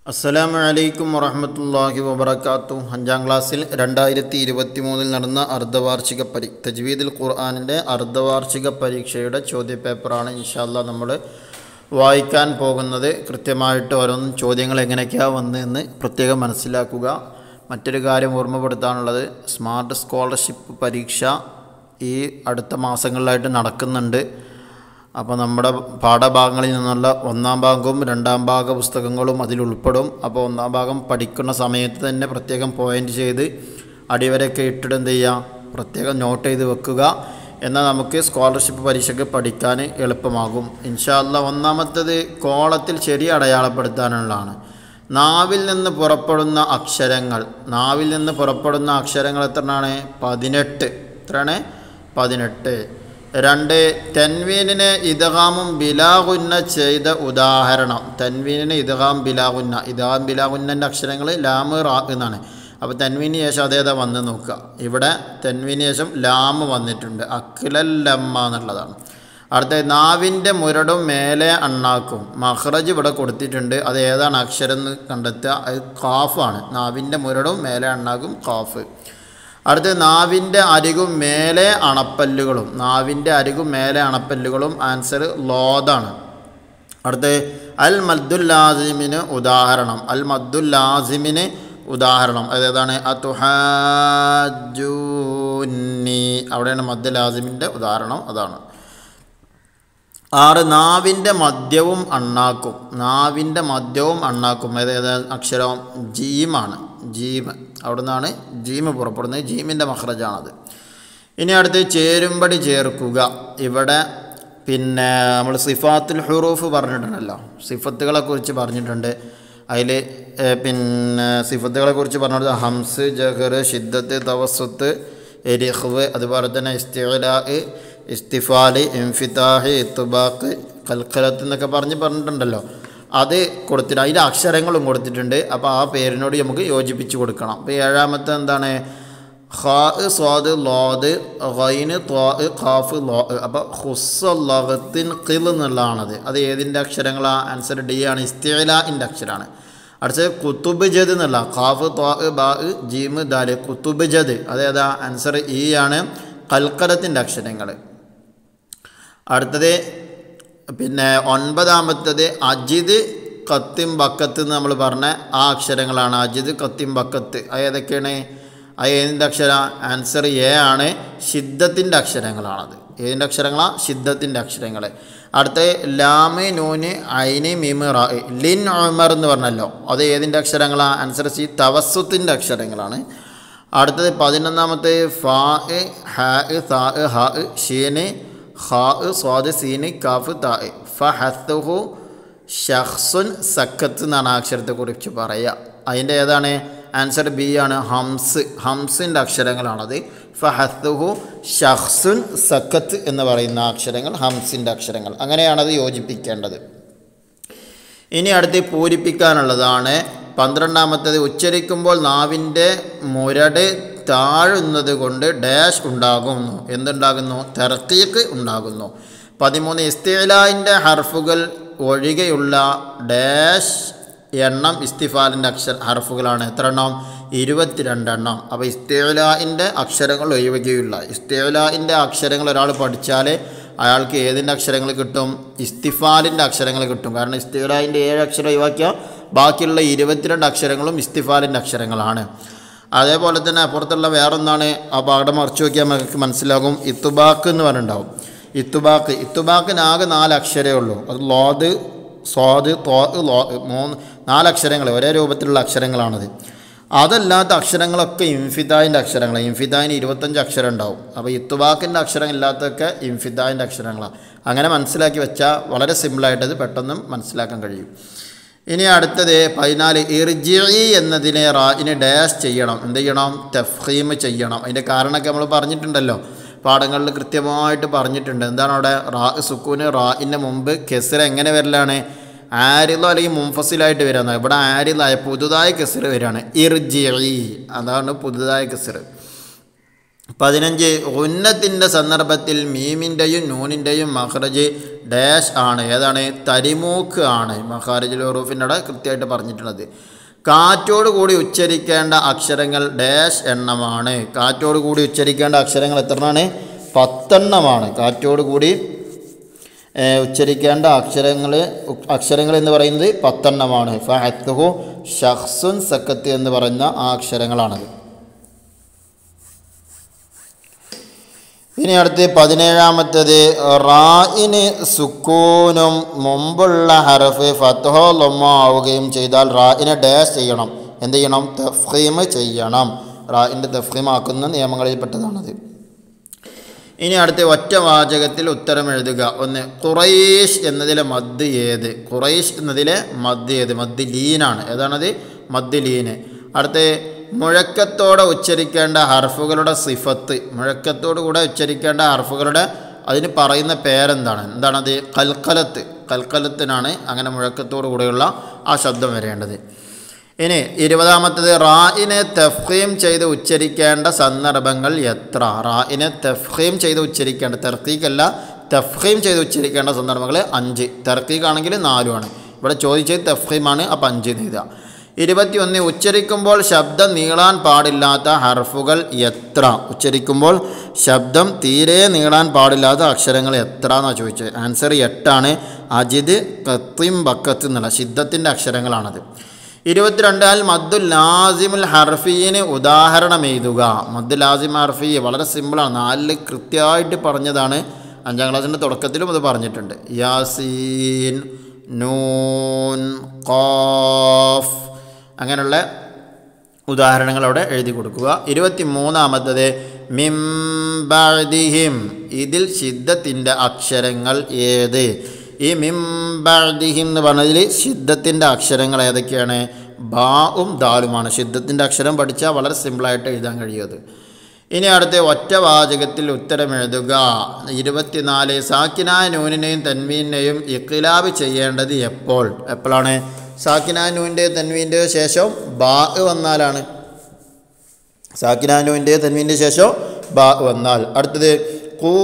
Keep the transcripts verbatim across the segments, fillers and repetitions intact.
അസ്സലാമു അലൈക്കും വറഹ്മത്തുള്ളാഹി വബറകാതുഹു. അഞ്ചാം ക്ലാസ്സിൽ രണ്ടായിരത്തി ഇരുപത്തി മൂന്നിൽ നടന്ന അർദ്ധവാർഷിക പരി തജ്വീദുൽ ഖുർആനിൻ്റെ അർദ്ധവാർഷിക പരീക്ഷയുടെ ചോദ്യപേപ്പറാണ് ഇൻഷാ അല്ലാഹ് നമ്മൾ വായിക്കാൻ പോകുന്നത്. കൃത്യമായിട്ട് ഓരോന്നും ചോദ്യങ്ങൾ എങ്ങനെയൊക്കെയാണ് വന്നതെന്ന് പ്രത്യേകം മനസ്സിലാക്കുക. മറ്റൊരു കാര്യം ഓർമ്മപ്പെടുത്താനുള്ളത്, സ്മാർട്ട് സ്കോളർഷിപ്പ് പരീക്ഷ ഈ അടുത്ത മാസങ്ങളിലായിട്ട് നടക്കുന്നുണ്ട്. അപ്പോൾ നമ്മുടെ പാഠഭാഗങ്ങളിൽ നിന്നുള്ള ഒന്നാം ഭാഗവും രണ്ടാം ഭാഗ പുസ്തകങ്ങളും അതിൽ ഉൾപ്പെടും. അപ്പോൾ ഒന്നാം ഭാഗം പഠിക്കുന്ന സമയത്ത് തന്നെ പ്രത്യേകം പോയിൻ്റ് ചെയ്ത് അടിവരൊക്കെ ഇട്ടിട്ട് എന്ത് ചെയ്യുക, പ്രത്യേകം നോട്ട് ചെയ്ത് വെക്കുക. എന്നാൽ നമുക്ക് സ്കോളർഷിപ്പ് പരീക്ഷയ്ക്ക് പഠിക്കാൻ എളുപ്പമാകും ഇൻഷാ അല്ലാഹ്. ഒന്നാമത്തേത് കോളത്തിൽ ശരി അടയാളപ്പെടുത്താനുള്ളതാണ്. നാവിൽ നിന്ന് പുറപ്പെടുന്ന അക്ഷരങ്ങൾ നാവിൽ നിന്ന് പുറപ്പെടുന്ന അക്ഷരങ്ങൾ എത്രയാണ്? പതിനെട്ട്. എത്രയാണ്? പതിനെട്ട്. രണ്ട്, തൻവീനിനെ ഇദ്ഗാമും ബിലാഗുന്ന ചെയ്ത ഉദാഹരണം. തൻവീനിന് ഇദ്ഗാം ബിലാഗുന്ന, ഇദ്ഗാം ബിലാഗുന്നൻ്റെ അക്ഷരങ്ങൾ ലാമ് റാ എന്നാണ്. അപ്പോൾ തൻവീന് ശേഷം അതേതാ വന്ന് നോക്കുക. ഇവിടെ തൻവീന് ശേഷം ലാമ് വന്നിട്ടുണ്ട്, അഖിലല്ലമ്മ എന്നുള്ളതാണ്. അടുത്ത, നാവിൻ്റെ മുരടും മേലെ അണ്ണാക്കും. മഖ്റജ് ഇവിടെ കൊടുത്തിട്ടുണ്ട്, അത് ഏതാണ് അക്ഷരം എന്ന് കണ്ടെത്തുക. അത് ഖാഫാണ്. നാവിൻ്റെ മുരടും മേലെ അണ്ണാക്കും ഖാഫ്. അടുത്ത്, നാവിൻ്റെ അരികും മേലെ അണപ്പല്ലുകളും. നാവിൻ്റെ അരികും മേലെ അണപ്പല്ലുകളും. ആൻസർ ലോദാണ്. അടുത്ത്, അൽ മദ്ദുൽ ലാസിമിന് ഉദാഹരണം. അൽ മദ്ദുൽ ലാസിമിന് ഉദാഹരണം അതേതാണ്? അതുഹാജൂനി. അവിടെയാണ് മദ്ദുൽ ലാസിമിൻ്റെ ഉദാഹരണം, അതാണ്. ആറ്, നാവിൻ്റെ മധ്യവും അണ്ണാക്കും. നാവിൻ്റെ മധ്യവും അണ്ണാക്കും ഏതേതാ അക്ഷരം? ജീമാണ്. ജീം. അവിടെ നിന്നാണ് ജീം പുറപ്പെടുന്നത്, ജീമിൻ്റെ മഖ്റജാണത്. ഇനി അടുത്ത് ചേരുംപടി ചേർക്കുക. ഇവിടെ പിന്നെ നമ്മൾ സിഫാത്തുൽ ഹുറൂഫ് പറഞ്ഞിട്ടുണ്ടല്ലോ, സിഫത്തുകളെക്കുറിച്ച് പറഞ്ഞിട്ടുണ്ട്. അതിൽ പിന്നെ സിഫത്തുകളെക്കുറിച്ച് പറഞ്ഞത് ഹംസ്, ജഹർ, ഷിദ്ദത്ത്, തവസ്സുത്ത്, ഇരിഖ്വ്, അതുപോലെ തന്നെ ഇസ്തിഅലാ, ഇസ്തിഫാൽ, ഇൻഫിതാഹ്, ഇത്ബാഖ്, ഖൽഖലത്ത് എന്നൊക്കെ പറഞ്ഞ് പറഞ്ഞിട്ടുണ്ടല്ലോ. അത് കൊടുത്തിട്ട് അതിൻ്റെ അക്ഷരങ്ങളും കൊടുത്തിട്ടുണ്ട്. അപ്പോൾ ആ പേരിനോട് നമുക്ക് യോജിപ്പിച്ച് കൊടുക്കണം. അപ്പോൾ ഏഴാമത്തെ എന്താണ്? ഖാ, സ്വാദ്, ലോദ്, ഗൈന്, ത്വാ, ഖാഫ്, ലോ. അപ്പോൾ ഖുസ്സല്ലഗത്തിൻ ഖിൽ എന്നുള്ളതാണത്. അത് ഏതിൻ്റെ അക്ഷരങ്ങളാണ്? ആൻസർ ഡി ആണ്, ഇസ്തിഅലാഇൻ്റെ അക്ഷരമാണ്. അടുത്തത് കുത്തുബ് ജദ് എന്നുള്ള ഖാഫ്, ത്വാ, ബാ, ജീം, ദാല്. കുത്തുബ് ജദ് അതേതാ? ആൻസർ ഇ ആണ്, ഖൽഖലത്തിൻ്റെ അക്ഷരങ്ങൾ. അടുത്തത് പിന്നെ ഒൻപതാമത്തത് അജിദ്, കത്തിം, ബക്കത്ത് എന്ന് നമ്മൾ പറഞ്ഞ ആ അക്ഷരങ്ങളാണ്. അജിദ്, കത്തിം, ബക്കത്ത്. അത് ഏതൊക്കെയാണ്? അത് ഏതിൻ്റെ അക്ഷര? ആൻസർ എ ആണ്, ഷിദ്ദത്തിൻ്റെ അക്ഷരങ്ങളാണത്. ഏതിൻ്റെ അക്ഷരങ്ങളാണ്? ഷിദ്ദത്തിൻ്റെ അക്ഷരങ്ങൾ. അടുത്ത ലാമ്, നൂന്, ഐന്, മീമ്, റാ. ലിൻ ഉമർ എന്ന് പറഞ്ഞല്ലോ, അത് ഏതിൻ്റെ അക്ഷരങ്ങളാണ്? Answer C, തവസ്സുത്തിൻ്റെ അക്ഷരങ്ങളാണ്. അടുത്തത് പതിനൊന്നാമത്തെ ഫാ, ഹാ, സാ, ഹാ, ഷീന്, ഖാ, സ്വാദ്, സീന്, കാഫ്, താ. ഫഹത്തുഹു ഷഖ്സുൻ സക്കത്ത് എന്നാണ് ആ അക്ഷരത്തെക്കുറിച്ച് പറയുക. അതിൻ്റെ ഏതാണ്? ആൻസർ ബി ആണ്, ഹംസ്. ഹംസിൻ്റെ അക്ഷരങ്ങളാണത്. ഫഹത്തുഹു ഷഖ്സുൻ സക്കത്ത് എന്ന് പറയുന്ന അക്ഷരങ്ങൾ ഹംസിൻ്റെ അക്ഷരങ്ങൾ. അങ്ങനെയാണത് യോജിപ്പിക്കേണ്ടത്. ഇനി അടുത്ത് പൂരിപ്പിക്കാനുള്ളതാണ്. പന്ത്രണ്ടാമത്തേത്, ഉച്ചരിക്കുമ്പോൾ നാവിൻ്റെ മുരട് താഴുന്നത് കൊണ്ട് ഡാഷ് ഉണ്ടാകുന്നു. എന്തുണ്ടാകുന്നു? തർക്കീക്ക് ഉണ്ടാകുന്നു. പതിമൂന്ന്, ഇസ്തിഅലാഇൻ്റെ ഹർഫുകൾ ഒഴികെയുള്ള ഡാഷ് എണ്ണം ഇസ്തിഫാലിൻ്റെ അക്ഷര ഹർഫുകളാണ്. എത്ര എണ്ണം? ഇരുപത്തിരണ്ടെണ്ണം. അപ്പോൾ ഇസ്തിഅലാഇൻ്റെ അക്ഷരങ്ങൾ ഒഴികെയുള്ള ഇസ്തിഅലാഇൻ്റെ അക്ഷരങ്ങൾ ഒരാൾ പഠിച്ചാൽ അയാൾക്ക് ഏതിൻ്റെ അക്ഷരങ്ങൾ കിട്ടും? ഇസ്തിഫാലിൻ്റെ അക്ഷരങ്ങൾ കിട്ടും. കാരണം ഇസ്തിഅലാഇൻ്റെ ഏഴ് അക്ഷരം ഒഴിവാക്കിയാൽ ബാക്കിയുള്ള ഇരുപത്തിരണ്ട് അക്ഷരങ്ങളും ഇസ്തിഫാലിൻ്റെ അക്ഷരങ്ങളാണ്. അതേപോലെ തന്നെ അപ്പുറത്തുള്ള വേറൊന്നാണ്, ആ പാഠം മറിച്ച് നോക്കിയാൽ നമുക്ക് മനസ്സിലാകും. ഇത്തുബാക്ക് എന്ന് പറഞ്ഞിട്ടുണ്ടാവും. ഇത്തുബാക്ക് ഇത്തുബാക്കിനാകെ നാല് അക്ഷരമേ ഉള്ളൂ. അത് ലോദ്, സ്വാദ്, ത്വാ, ലോ. മൂന്ന് നാലക്ഷരങ്ങൾ, ഒരേ രൂപത്തിലുള്ള അക്ഷരങ്ങളാണത്. അതല്ലാത്ത അക്ഷരങ്ങളൊക്കെ ഇൻഫിതായിൻ്റെ അക്ഷരങ്ങൾ. ഇൻഫിതായിന് ഇരുപത്തഞ്ച് അക്ഷരം ഉണ്ടാവും. അപ്പോൾ ഇത്തുബാക്കിൻ്റെ അക്ഷരം ഇല്ലാത്തൊക്കെ ഇൻഫിതായിൻ്റെ അക്ഷരങ്ങളാണ്. അങ്ങനെ മനസ്സിലാക്കി വെച്ചാൽ വളരെ സിമ്പിളായിട്ടത് പെട്ടെന്ന് മനസ്സിലാക്കാൻ കഴിയും. ഇനി അടുത്തത് പതിനാല്, ഇർജിഇ എന്നതിനെ റാഇന് ഡാഷ് ചെയ്യണം. എന്ത് ചെയ്യണം? തഫ്ഖീം ചെയ്യണം. അതിൻ്റെ കാരണമൊക്കെ നമ്മൾ പറഞ്ഞിട്ടുണ്ടല്ലോ, പാഠങ്ങളിൽ കൃത്യമായിട്ട് പറഞ്ഞിട്ടുണ്ട്. എന്താണ് അവിടെ? റാ സുക്കൂന്, റാഇൻ്റെ മുമ്പ് കെസ്ര എങ്ങനെ വരലാണ്? ആരിലോ അല്ലെങ്കിൽ മുൻഫസിലായിട്ട് വരാമെന്നാണ്. ഇവിടെ ആരിലായ പുതുതായ കെസ്ര വരികയാണ്. ഇർജിഇ, അതാണ് പുതുതായ കെസ്ര. പതിനഞ്ച് ഉന്നത്തിൻ്റെ സന്ദർഭത്തിൽ മീമിൻ്റെയും നൂനിൻ്റെയും മഖ്റജ് ഡാഷ് ആണ്. ഏതാണ്? തരിമൂക്ക് ആണ്. മഖാരിജുൽ ഹുറൂഫിൻ്റെ അവിടെ കൃത്യമായിട്ട് പറഞ്ഞിട്ടുള്ളത്. കാറ്റോട് കൂടി ഉച്ചരിക്കേണ്ട അക്ഷരങ്ങൾ ഡാഷ് എണ്ണമാണ്. കാറ്റോട് കൂടി ഉച്ചരിക്കേണ്ട അക്ഷരങ്ങൾ എത്രയാണ്? പത്തെണ്ണമാണ്. കാറ്റോട് കൂടി ഉച്ചരിക്കേണ്ട അക്ഷരങ്ങൾ അക്ഷരങ്ങൾ എന്ന് പറയുന്നത് പത്തെണ്ണമാണ്. ഫഅത്തുഹു ഷഖ്സുൻ സക്കത്ത് എന്ന് പറയുന്ന ആ അക്ഷരങ്ങളാണത്. ഇനി അടുത്ത് പതിനേഴാമത്തേത് റായിന് സുക്കൂനും മുമ്പുള്ള ഹർഫ് ഫത്ഹോ ലൊമ്മോ ആവുകയും ചെയ്താൽ റായിനെ ഡാഷ് ചെയ്യണം. എന്ത് ചെയ്യണം? തഫ്ഖീം ചെയ്യണം. റായിൻ്റെ തഫ്ഖീം ആക്കുന്ന നിയമങ്ങളിൽപ്പെട്ടതാണത്. ഇനി അടുത്ത് ഒറ്റ വാചകത്തിൽ ഉത്തരം എഴുതുക. ഒന്ന്, ഖുറൈശ് എന്നതിലെ മദ് ഏത്? ഖുറൈശ് എന്നതിലെ മദ് ഏത്? മദ് ലീനാണ്. ഏതാണത്? മദ് ലീന്. അടുത്ത് മുഴക്കത്തോടെ ഉച്ചരിക്കേണ്ട ഹർഫുകളുടെ സിഫത്ത്. മുഴക്കത്തോടു കൂടെ ഉച്ചരിക്കേണ്ട ഹർഫുകളുടെ അതിന് പറയുന്ന പേരെന്താണ്? എന്താണത്? കൽക്കലത്ത്. കൽക്കലത്തിനാണ് അങ്ങനെ മുഴക്കത്തോടു കൂടെയുള്ള ആ ശബ്ദം വരേണ്ടത്. ഇനി ഇരുപതാമത്തത് റായിനെ തഫ്ഖീം ചെയ്ത് ഉച്ചരിക്കേണ്ട സന്ദർഭങ്ങൾ എത്ര? റായിനെ തഫ്ഖീം ചെയ്ത് ഉച്ചരിക്കേണ്ട, തർക്കീക്കല്ല തഫ്ഖീം ചെയ്ത് ഉച്ചരിക്കേണ്ട സന്ദർഭങ്ങൾ അഞ്ച്. തർക്കീക്കാണെങ്കിൽ നാലുമാണ്. ഇവിടെ ചോദിച്ചത് തഫ്ഖീമാണ്. അപ്പം അഞ്ച് എഴുതുക. ഇരുപത്തി ഒന്ന് ഉച്ചരിക്കുമ്പോൾ ശബ്ദം നീളാൻ പാടില്ലാത്ത ഹർഫുകൾ എത്ര? ഉച്ചരിക്കുമ്പോൾ ശബ്ദം തീരെ നീളാൻ പാടില്ലാത്ത അക്ഷരങ്ങൾ എത്ര എന്നാണ് ചോദിച്ചത്. ആൻസർ എട്ടാണ്. അജിദ്, ഖത്തിം, ബക്കത്ത് എന്നുള്ള ശിദ്ദത്തിൻ്റെ അക്ഷരങ്ങളാണത്. ഇരുപത്തിരണ്ട് അൽ മദ്ദുൽ ലാസിമുൽ ഹർഫീന് ഉദാഹരണം എഴുതുക. മദ്ദുൽ ലാസിം ഹർഫി വളരെ സിമ്പിളാണ്. നാലിൽ കൃത്യമായിട്ട് പറഞ്ഞതാണ്. അഞ്ചാം ക്ലാസ്സിൻ്റെ തുടക്കത്തിലും അത് പറഞ്ഞിട്ടുണ്ട്. യാസീൻ, നൂൻ, ഖാഫ് അങ്ങനെയുള്ള ഉദാഹരണങ്ങൾ അവിടെ എഴുതി കൊടുക്കുക. ഇരുപത്തി മൂന്നാമത്തത് മിൻ ബഅദിഹിം, ഇതിൽ ശിദ്ദത്തിൻ്റെ അക്ഷരങ്ങൾ ഏത്? ഈ മിൻ ബഅദിഹിം എന്ന് പറഞ്ഞതിൽ ശിദ്ദത്തിൻ്റെ അക്ഷരങ്ങൾ ഏതൊക്കെയാണ്? ബാവും ദാലുമാണ്. ശിദ്ദത്തിൻ്റെ അക്ഷരം പഠിച്ചാൽ വളരെ സിമ്പിളായിട്ട് എഴുതാൻ കഴിയുന്നത്. ഇനി അടുത്ത ഒറ്റ വാചകത്തിൽ ഉത്തരം എഴുതുക. ഇരുപത്തിനാല് സാക്കിനായ നൂനിനെയും തൻവീനെയും ഇഖ്ലാബ് ചെയ്യേണ്ടത് എപ്പോൾ? എപ്പോഴാണ്? സാക്കിനായ നൂനിൻ്റെ തൻവീൻ്റെ ശേഷം ബാ വന്നാലാണ്. സാക്കിനായ നൂനിൻ്റെ തൻവീൻ്റെ ശേഷം ബാ വന്നാൽ. അടുത്തത് ഖൂ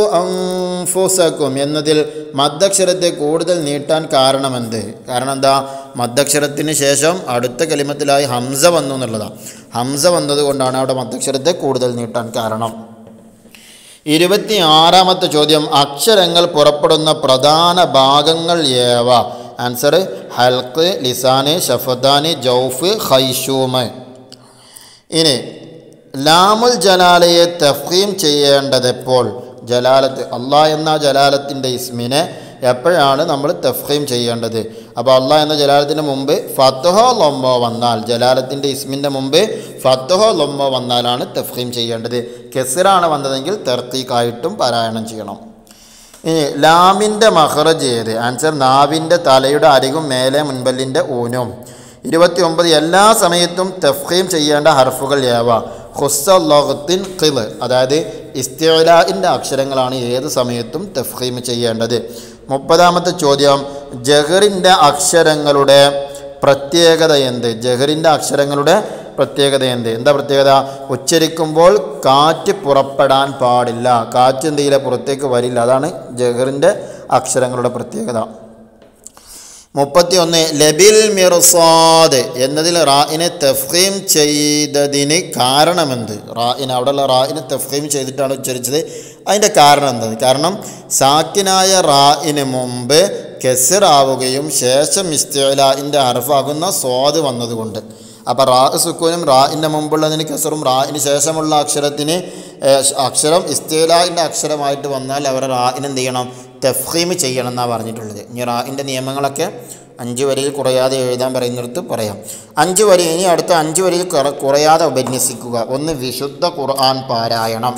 അൻഫുസകും എന്നതിൽ മദ്ദക്ഷരത്തെ കൂടുതൽ നീട്ടാൻ കാരണമെന്ത്? കാരണം എന്താ? മദ്ദക്ഷരത്തിന് ശേഷം അടുത്ത കലിമത്തിലായി ഹംസ വന്നു എന്നുള്ളതാണ്. ഹംസ വന്നതുകൊണ്ടാണ് അവിടെ മദ്ദക്ഷരത്തെ കൂടുതൽ നീട്ടാൻ കാരണം. ഇരുപത്തി ആറാമത്തെ ചോദ്യം അക്ഷരങ്ങൾ പുറപ്പെടുന്ന പ്രധാന ഭാഗങ്ങൾ ഏവ? ആൻസർ ഹൽക്ക്, ലിസാന്, ഷഫദാന്, ജൗഫ്, ഖൈഷൂമ്. ഇനി ലാമുൽ ജലാലയെ തഫ്ഖീം ചെയ്യേണ്ടതെപ്പോൾ? ജലാലത്ത്, അള്ളാഹ് എന്ന ജലാലത്തിൻ്റെ ഇസ്മിനെ എപ്പോഴാണ് നമ്മൾ തഫ്ഖീം ചെയ്യേണ്ടത്? അപ്പോൾ അള്ളാഹ് എന്ന ജലാലത്തിൻ്റെ മുമ്പ് ഫത്ഹോ ലൊമ്മോ വന്നാൽ, ജലാലത്തിൻ്റെ ഇസ്മിൻ്റെ മുമ്പ് ഫത്ഹോ ലൊമ്മോ വന്നാലാണ് തഫ്ഖീം ചെയ്യേണ്ടത്. കെസ്റാണ് വന്നതെങ്കിൽ തർക്കീക്കായിട്ടും പാരായണം ചെയ്യണം. ഇനി ലാമിൻ്റെ മഖ്റജ് ഏത്? ആൻസർ നാവിൻ്റെ തലയുടെ അരികും മേലെ മുൻപല്ലിൻ്റെ ഊനും. ഇരുപത്തി ഒമ്പത് എല്ലാ സമയത്തും തഫ്ഖീം ചെയ്യേണ്ട ഹർഫുകൾ ഏവ? ഖുസ്സല്ലഗ്തിൻ ഖിൽ, അതായത് ഇസ്തിഅലാഇൻ്റെ അക്ഷരങ്ങളാണ് ഏത് സമയത്തും തഫ്ഖീം ചെയ്യേണ്ടത്. മുപ്പതാമത്തെ ചോദ്യം ജഹറിൻ്റെ അക്ഷരങ്ങളുടെ പ്രത്യേകത എന്ത്? ജഹറിൻ്റെ അക്ഷരങ്ങളുടെ പ്രത്യേകത എന്ത്? എന്താ പ്രത്യേകത? ഉച്ചരിക്കുമ്പോൾ കാറ്റ് പുറപ്പെടാൻ പാടില്ല. കാറ്റ് എന്ത് ചെയ്യില്ല? പുറത്തേക്ക് വരില്ല. അതാണ് ജഹറിൻ്റെ അക്ഷരങ്ങളുടെ പ്രത്യേകത. മുപ്പത്തി ഒന്ന് ലബിൽ മിർസാദ് എന്നതിൽ റായിനെ തഫ്ഖീം ചെയ്തതിന് കാരണമെന്ത്? റായിന് അവിടെയുള്ള റായിനെ തഫ്ഖീം ചെയ്തിട്ടാണ് ഉച്ചരിച്ചത്. അതിൻ്റെ കാരണം എന്ത്? കാരണം സാക്കിനായ റായിന് മുമ്പ് കെസ്റാവുകയും ശേഷം ഇസ്തിഅലാഇൻ്റെ ഹർഫാകുന്ന സ്വാദ് വന്നതുകൊണ്ട്. അപ്പോൾ റാ സുക്കൂനും റായിൻ്റെ മുമ്പുള്ളതിന് കെസറും റായിന് ശേഷമുള്ള അക്ഷരത്തിന് അക്ഷരം ഇസ്തിഅലാഇൻ്റെ അക്ഷരമായിട്ട് വന്നാൽ അവർ റായിന് എന്ത് ചെയ്യണം? തഫ്ഖീം ചെയ്യണം എന്നാണ് പറഞ്ഞിട്ടുള്ളത്. ഇനി റായിൻ്റെ നിയമങ്ങളൊക്കെ അഞ്ച് വരിയിൽ കുറയാതെ എഴുതാൻ പറയുന്നിടത്ത് പറയാം. അഞ്ച് വരി, ഇനി അടുത്ത അഞ്ച് വരിയിൽ കുറയാതെ ഉപന്യസിക്കുക. ഒന്ന്, വിശുദ്ധ ഖുർആൻ പാരായണം.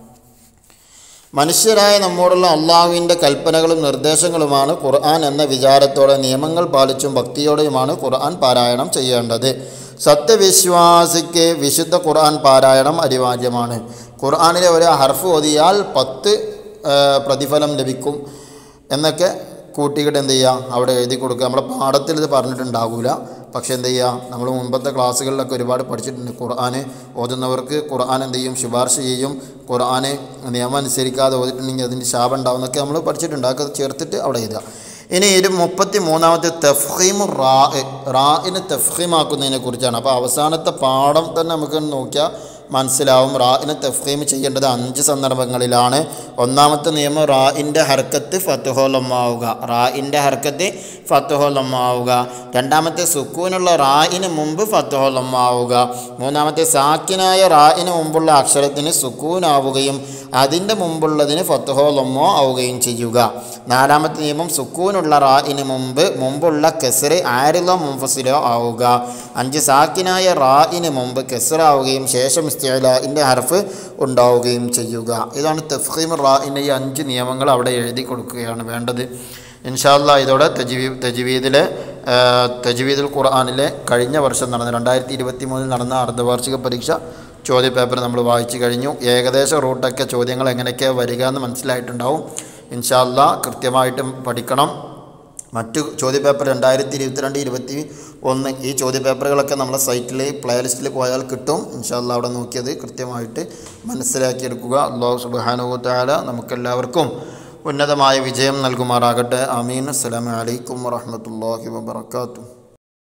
മനുഷ്യരായ നമ്മോടുള്ള അള്ളാഹുവിൻ്റെ കൽപ്പനകളും നിർദ്ദേശങ്ങളുമാണ് ഖുർആൻ എന്ന വിചാരത്തോടെ നിയമങ്ങൾ പാലിച്ചും ഭക്തിയോടെയുമാണ് ഖുർആൻ പാരായണം ചെയ്യേണ്ടത്. സത്യവിശ്വാസിക്ക് വിശുദ്ധ ഖുർആൻ പാരായണം അനിവാര്യമാണ്. ഖുർആനിലെ ഒരു ഹർഫ് ഓതിയാൽ പത്ത് പ്രതിഫലം ലഭിക്കും എന്നൊക്കെ കൂട്ടിയിട്ട് എന്ത് ചെയ്യുക? അവിടെ എഴുതി കൊടുക്കുക. നമ്മുടെ പാഠത്തിൽ ഇത് പറഞ്ഞിട്ടുണ്ടാകില്ല. പക്ഷേ എന്ത് ചെയ്യുക, നമ്മൾ മുമ്പത്തെ ക്ലാസ്സുകളിലൊക്കെ ഒരുപാട് പഠിച്ചിട്ടുണ്ട്. ഖുർആൻ ഓതുന്നവർക്ക് ഖുർആൻ എന്ത് ചെയ്യും, ശുപാർശ ചെയ്യും. ഖുർആൻ നിയമം അനുസരിക്കാതെ ഓതിട്ടുണ്ടെങ്കിൽ അതിൻ്റെ ശാപം ഉണ്ടാവും എന്നൊക്കെ നമ്മൾ പഠിച്ചിട്ടുണ്ട്. അതൊക്കെ ചേർത്തിട്ട് അവിടെ എഴുതുക. ഇനി ഇത് മുപ്പത്തി മൂന്നാമത്തെ തഫ്ഹീമു റാ, റാഇനെ തഫ്ഹീമാക്കുന്നതിനെ കുറിച്ചാണ്. അപ്പോൾ അവസാനത്തെ പാഠം തന്നെ നമുക്ക് നോക്കിയാൽ മനസ്സിലാവും. റാഇനെ തഫ്ഹീം ചെയ്യേണ്ടത് അഞ്ച് സന്ദർഭങ്ങളിലാണ്. ഒന്നാമത്തെ നിയമം റാഇൻ്റെ ഹർക്കത്ത് ഫത്ഹുല്ലമാവുക, റാഇൻ്റെ ഹർക്കത്ത് ഫത്ഹുല്ലമാവുക. രണ്ടാമത്തെ സുക്കൂനുള്ള റാഇന് മുമ്പ് ഫത്ഹുല്ലമാവുക. മൂന്നാമത്തെ സാക്കിനായ റാഇന് മുമ്പുള്ള അക്ഷരത്തിന് സുക്കൂനാവുകയും അതിൻ്റെ മുമ്പുള്ളതിന് ഫത്ഹുല്ലമോ ആവുകയും ചെയ്യുക. നാലാമത്തെ നിയമം സുക്കൂനുള്ള റാഇന് മുമ്പ് മുമ്പുള്ള കെസ്റ് ആരിലോ മുൻഫസിലോ ആവുക. അഞ്ച് സാക്കിനായ റാഇന് മുമ്പ് കെസ്റാവുകയും ശേഷം ഇസ്തിഅലാഇൻ്റെ ഹർഫ് ഉണ്ടാവുകയും ചെയ്യുക. ഇതാണ് തഫ്ഹീം റാഇൻ്റെ ഈ അഞ്ച് നിയമങ്ങൾ അവിടെ എഴുതി കൊടുക്കുകയാണ് വേണ്ടത്. ഇൻഷാ അല്ലാഹ് ഇതോടെ തജ്വീ തജ്വീദിലെ തജ്വീദുൽ ഖുർആനിലെ കഴിഞ്ഞ വർഷം നടന്ന രണ്ടായിരത്തി ഇരുപത്തി മൂന്നിൽ നടന്ന അർദ്ധവാർഷിക പരീക്ഷ ചോദ്യപേപ്പർ നമ്മൾ വായിച്ചു കഴിഞ്ഞു. ഏകദേശ റൂട്ടൊക്കെ ചോദ്യങ്ങൾ എങ്ങനെയൊക്കെയാണ് വരിക എന്ന് മനസ്സിലായിട്ടുണ്ടാവും. ഇൻഷാ അല്ലാഹ് കൃത്യമായിട്ട് പഠിക്കണം. മറ്റു ചോദ്യപേപ്പർ രണ്ടായിരത്തി ഇരുപത്തിരണ്ട് ഇരുപത്തി ഒന്ന് ഈ ചോദ്യപേപ്പറുകളൊക്കെ നമ്മളെ സൈറ്റിൽ പ്ലേലിസ്റ്റിൽ പോയാൽ കിട്ടും. ഇൻഷാ അല്ലാഹ് അവിടെ നോക്കിയത് കൃത്യമായിട്ട് മനസ്സിലാക്കിയെടുക്കുക. അല്ലാഹു സുബ്ഹാനഹു വ തആല നമുക്കെല്ലാവർക്കും ഉന്നതമായ വിജയം നൽകുമാറാകട്ടെ. ആമീൻ. അസ്സലാമു അലൈക്കും വറഹ്മത്തുള്ളാഹി വബറകാതുഹു.